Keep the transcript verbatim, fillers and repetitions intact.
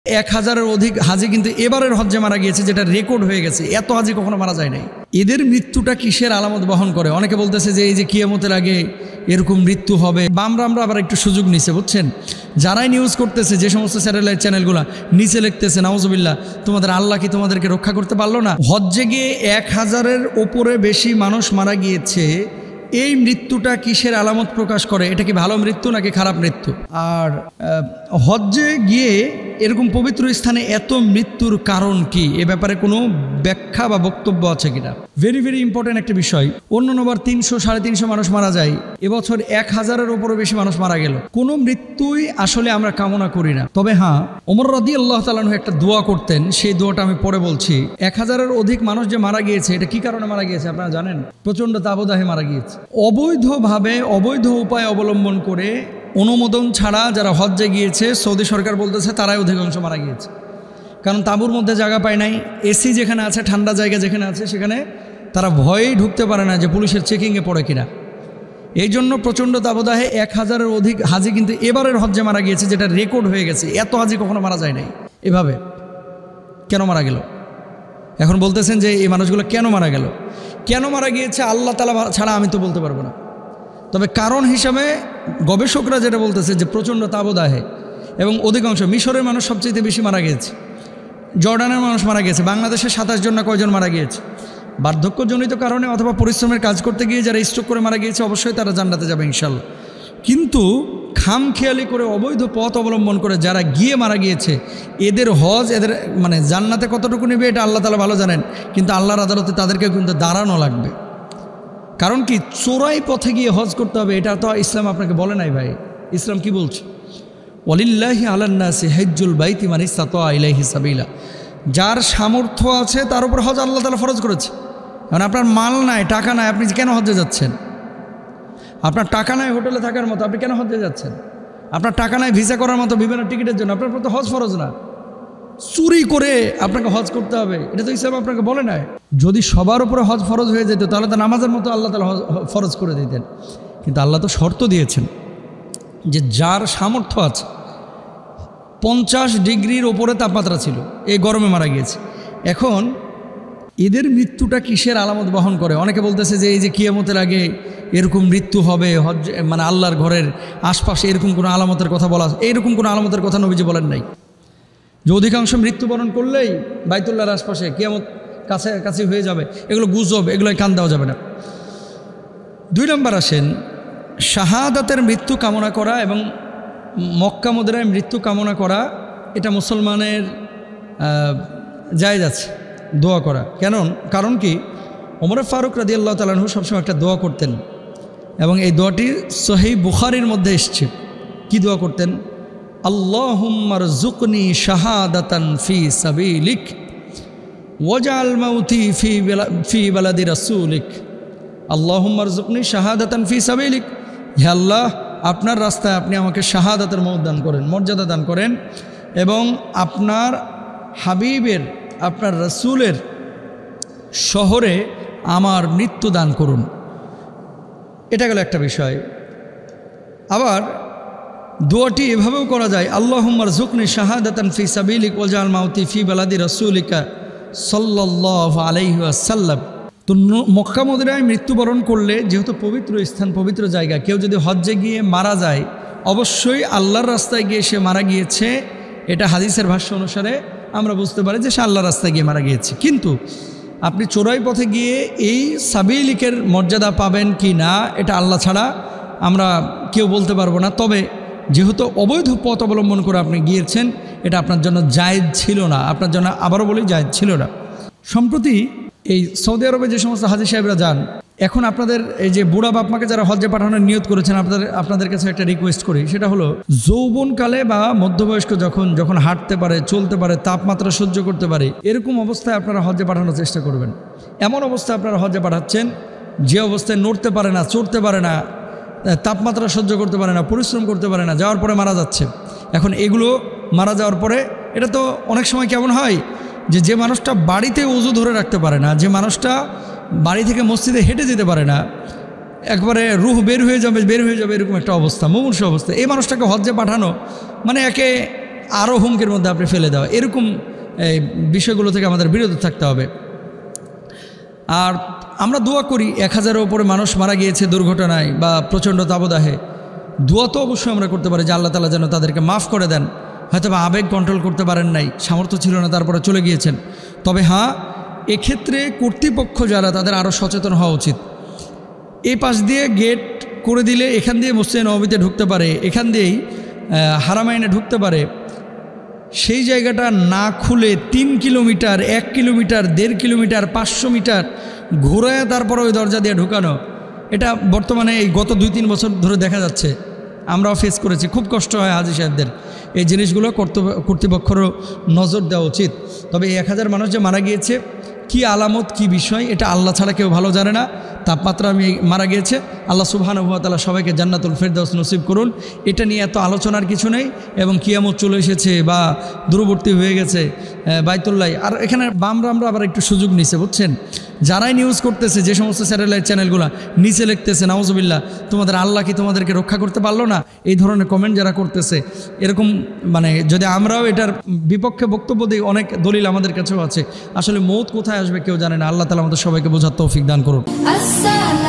এক হাজারের অধিক হাজি কিন্তু এবারের হজ্জে মারা গিয়েছে, যেটা রেকর্ড হয়ে গেছে। এত হাজি কখনো মারা যায় নাই। এদের মৃত্যুটা কিসের আলামত বহন করে? অনেকে বলতেছে যে এই যে কিয়ামতের আগে এরকম মৃত্যু হবে। বামরা আমরা আবার একটু সুযোগ নিছে, বুঝছেন? যারাই নিউজ করতেছে, যে সমস্ত স্যাটেলাইট চ্যানেলগুলো নিচে লিখতেছে নাউজুবিল্লাহ, তোমাদের আল্লাহ কি তোমাদেরকে রক্ষা করতে পারলো না? হজ্জে গিয়ে এক হাজারের ওপরে বেশি মানুষ মারা গিয়েছে। এই মৃত্যুটা কিসের আলামত প্রকাশ করে? এটা কি ভালো মৃত্যু নাকি খারাপ মৃত্যু? আর হজ্জে গিয়ে এরকম পবিত্র স্থানে এত মৃত্যুর কারণ কি? এ ব্যাপারে কোনো ব্যাখ্যা বা বক্তব্য আছে কিনা? ভেরি ভেরি ইম্পর্টেন্ট একটা বিষয়। অন্যবার তিনশো সাড়ে তিনশো মানুষ মারা যায়, এবছর এক হাজারের ওপরে বেশি মানুষ মারা গেল। কোনো মৃত্যুই আসলে আমরা কামনা করি না। তবে হ্যাঁ, ওমর রাদিয়াল্লাহু তাআলা আনহু একটা দোয়া করতেন, সেই দোয়াটা আমি পরে বলছি। এক হাজারের অধিক মানুষ যে মারা গিয়েছে, এটা কি কারণে মারা গিয়েছে আপনারা জানেন? প্রচণ্ড তাবদাহে মারা গিয়েছে। অবৈধভাবে অবৈধ উপায় অবলম্বন করে অনুমোদন ছাড়া যারা হজ্জে গিয়েছে, সৌদি সরকার বলতেছে তারাই অধিকাংশ মারা গিয়েছে। কারণ তাঁবুর মধ্যে জায়গা পায় নাই, এসি যেখানে আছে, ঠান্ডা জায়গা যেখানে আছে, সেখানে তারা ভয়েই ঢুকতে পারে না যে পুলিশের চেকিংয়ে পড়ে কিনা। এই জন্য প্রচণ্ড তাবদাহে এক হাজারের অধিক হাজি কিন্তু এবারের হজ্জে মারা গিয়েছে, যেটা রেকর্ড হয়ে গেছে। এত হাজি কখনো মারা যায় নাই। এভাবে কেন মারা গেল? এখন বলতেছেন যে এই মানুষগুলো কেন মারা গেল, কেন মারা গিয়েছে আল্লাহ তাআলা ছাড়া আমি তো বলতে পারবো না। তবে কারণ হিসাবে গবেষকরা যেটা বলতেছে যে প্রচণ্ড তাবদাহে এবং অধিকাংশ মিশরের মানুষ সবচেয়ে বেশি মারা গিয়েছে, জর্ডানের মানুষ মারা গিয়েছে, বাংলাদেশে সাতাশ জন না কয়জন মারা গিয়েছে। বার্ধক্যজনিত কারণে অথবা পরিশ্রমের কাজ করতে গিয়ে যারা স্ট্রোক করে মারা গিয়েছে, অবশ্যই তারা জান্নাতে যাবে ইনশাল্লাহ। কিন্তু খামখেয়ালি করে অবৈধ পথ অবলম্বন করে যারা গিয়ে মারা গিয়েছে, এদের হজ এদের মানে জান্নাতে কতটুকু নেবে এটা আল্লাহ তাআলা ভালো জানেন। কিন্তু আল্লাহর আদালতে তাদেরকে কিন্তু দাঁড়ানো লাগবে। কারণ কি, চোরাই পথে গিয়ে হজ করতে হবে এটা তো ইসলাম আপনাকে বলে নাই ভাই। ইসলাম কি বলছে? ওয়ালিল্লাহি আলান নাসি হিজ্জুল বাইতি মান ইসতাতা ইলাইহি সাবিলা। যার সামর্থ্য আছে তার উপর হজ আল্লাহ তাআলা ফরজ করেছে। কারণ আপনার মাল নাই, টাকা নাই, আপনি কেন হজ্জে যাচ্ছেন? আপনার টাকা নাই হোটেলে থাকার মতো, আপনি কেন হজ্জে যাচ্ছেন? আপনার টাকা নাই ভিসা করার মতো বিভিন্ন টিকিটের জন্য, আপনার তো হজ ফরজ না। চুরি করে আপনাকে হজ করতে হবে এটা তো ইসলাম আপনাকে বলে নাই। যদি সবার উপরে হজ ফরজ হয়ে যেত তাহলে তো নামাজের মতো আল্লাহ তাআলা ফরজ করে দিতেন। কিন্তু আল্লাহ তো শর্ত দিয়েছেন যে যার সামর্থ্য আছে। পঞ্চাশ ডিগ্রির ওপরে তাপমাত্রা ছিল, এই গরমে মারা গিয়েছে। এখন এদের মৃত্যুটা কিসের আলামত বহন করে? অনেকে বলতেছে যে এই যে কিয়ামতের আগে এরকম মৃত্যু হবে, হজ মানে আল্লাহর ঘরের আশপাশে এরকম কোনো আলামতের কথা বলা, এইরকম কোনো আলামতের কথা নবীজি বলেন নাই। যে অধিকাংশ মৃত্যুবরণ করলেই বাইতুল্লাহর আশপাশে কিয়ামত কাছে কাছে হয়ে যাবে, এগুলো গুজব, এগুলোয় কান দেওয়া যাবে না। দুই নম্বর আসেন, শাহাদাতের মৃত্যু কামনা করা এবং মক্কা মদিনায় মৃত্যু কামনা করা, এটা মুসলমানের জায়েজ আছে দোয়া করা। কেন? কারণ কি, ওমর ফারুক রাদিয়াল্লাহু তাআলা আনহু সবসময় একটা দোয়া করতেন এবং এই দোয়াটি সহিহ বুখারীর মধ্যে এসছে। কি দোয়া করতেন? আল্লাহুম্মা রযুকনি শাহাদাতান ফি সাবিলিক ওয়াজআল মাউতি ফি ফি বালাদি রাসূলিক। আল্লাহুম্মা রযুকনি শাহাদাতান ফি সাবিলিক। হে আল্লাহ, আপনার রাস্তায় আপনি আমাকে শাহাদাতের মওত দান করেন, মর্যাদা দান করেন, এবং আপনার হাবিবের, আপনার রাসূলের শহরে আমার মৃত্যু দান করুন। এটা গেল একটা বিষয়। আবার দোয়াটি এভাবেও করা যায়, আল্লাহুম্মা রযুকনি শাহাদাতান ফি সাবিলিক ওয়াজআল মাউতি ফি বালাদি রাসূলিকা সাল্লাল্লাহু আলাইহি ওয়াসাল্লাম। তো মক্কা মদিনায় মৃত্যুবরণ করলে, যেহেতু পবিত্র স্থান, পবিত্র জায়গা, কেউ যদি হজ্জে গিয়ে মারা যায়, অবশ্যই আল্লাহর রাস্তায় গিয়ে সে মারা গিয়েছে। এটা হাদিসের ভাষ্য অনুসারে আমরা বুঝতে পারি যে সে আল্লাহর রাস্তায় গিয়ে মারা গিয়েছে। কিন্তু আপনি চোরাই পথে গিয়ে এই সাবিলিকের মর্যাদা পাবেন কি না, এটা আল্লাহ ছাড়া আমরা কেউ বলতে পারবো না। তবে যেহেতু অবৈধ পথ অবলম্বন করে আপনি গিয়েছেন, এটা আপনার জন্য জায়েজ ছিল না, আপনার জন্য আবারও বলি জায়েজ ছিল না। সম্প্রতি এই সৌদি আরবে যে সমস্ত হাজি সাহেবরা যান, এখন আপনাদের এই যে বুড়া বাপমাকে যারা হজ্জে পাঠানোর নিয়ত করেছেন, আপনাদের আপনাদের কাছে একটা রিকোয়েস্ট করি, সেটা হলো যৌবনকালে বা মধ্যবয়স্ক যখন যখন হাঁটতে পারে, চলতে পারে, তাপমাত্রা সহ্য করতে পারে, এরকম অবস্থায় আপনারা হজ্জে পাঠানোর চেষ্টা করবেন। এমন অবস্থায় আপনারা হজ্জে পাঠাচ্ছেন যে অবস্থায় নড়তে পারে না, চড়তে পারে না, তাপমাত্রা সহ্য করতে পারে না, পরিশ্রম করতে পারে না, যাওয়ার পরে মারা যাচ্ছে। এখন এগুলো মারা যাওয়ার পরে এটা তো অনেক সময় কেমন হয় যে যে মানুষটা বাড়িতে ওযু ধরে রাখতে পারে না, যে মানুষটা বাড়ি থেকে মসজিদে হেঁটে যেতে পারে না, একবারে রুহ বের হয়ে যাবে বের হয়ে যাবে এরকম একটা অবস্থা, মুমূর্ষু অবস্থা, এই মানুষটাকে হজ্জে পাঠানো মানে একে আরও হুমকির মধ্যে আপনি ফেলে দেওয়া, এরকম এই বিষয়গুলো থেকে আমাদের বিরত থাকতে হবে। আর আমরা দোয়া করি, এক হাজারের ওপরে মানুষ মারা গিয়েছে দুর্ঘটনায় বা প্রচণ্ড তাবদাহে, দোয়া তো অবশ্যই আমরা করতে পারি যে আল্লাহ তাআলা যেন তাদেরকে মাফ করে দেন। হয়তো বা আবেগ কন্ট্রোল করতে পারেন নাই, সামর্থ্য ছিল না, তারপরে চলে গিয়েছেন। তবে হ্যাঁ, এক্ষেত্রে কর্তৃপক্ষ যারা, তাদের আরও সচেতন হওয়া উচিত। এই পাশ দিয়ে গেট করে দিলে এখান দিয়ে মসজিদে নববীতে ঢুকতে পারে, এখান দিয়েই হারামাইনে ঢুকতে পারে, সেই জায়গাটা না খুলে তিন কিলোমিটার এক কিলোমিটার দেড় কিলোমিটার পাঁচশো মিটার ঘোরায় তারপরে ওই দরজা দিয়ে ঢুকানো, এটা বর্তমানে এই গত দুই তিন বছর ধরে দেখা যাচ্ছে। আমরাও ফেস করেছি, খুব কষ্ট হয় হাজী সাহেবদের। এই জিনিসগুলো কর্তৃপক্ষেরও নজর দেওয়া উচিত। তবে এই এক হাজার মানুষ যে মারা গিয়েছে, কি আলামত কি বিষয়, এটা আল্লাহ ছাড়া কেউ ভালো জানে না। তাপমাত্রা আমি মারা গিয়েছে, আল্লাহ সুবহানাহু ওয়া তাআলা সবাইকে জান্নাতুল ফেরদাউস নসিব করুন। এটা নিয়ে এত আলোচনার কিছু নেই, এবং কিয়ামত চলে এসেছে বা দূরবর্তী হয়ে গেছে বাইতুল্লাহ। আর এখানে বামরামরা আবার একটু সুযোগ নিছে, বুঝছেন, যারাই নিউজ করতেছে, যে সমস্ত স্যাটেলাইট চ্যানেলগুলো, নিচে লিখতেছে নাউজুবিল্লাহ, তোমাদের আল্লাহ কি তোমাদেরকে রক্ষা করতে পারলো না, এই ধরনের কমেন্ট যারা করতেছে, এরকম মানে যদি আমরাও এটার বিপক্ষে বক্তব্য দিই, অনেক দলিল আমাদের কাছেও আছে। আসলে মৌত কোথায় আসবে কেউ জানে না। আল্লাহ তাআলা আমাদের সবাইকে বোঝার তৌফিক দান করুন।